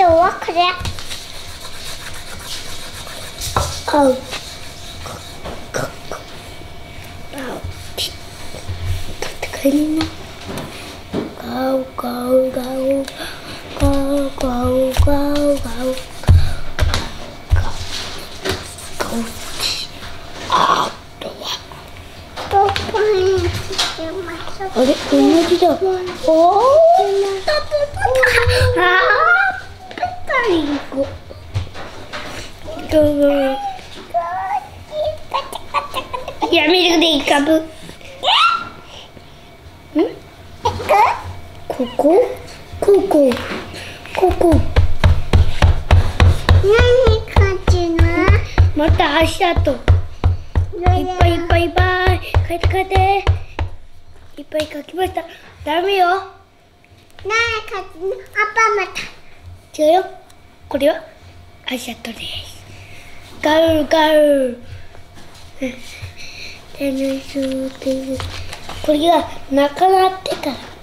はこれ。あう。取って帰りな。ガウガウガウガウガウガウガウ。あれ、同じだ。おお。ペタリンコ。やめるでいいかぶ。ここ。何かちな。また足跡。いっぱい。書いて。いっぱい書きました。ダメよ。何かちな。また。違うよ。これは足跡です。ガウ。これがなくなってから。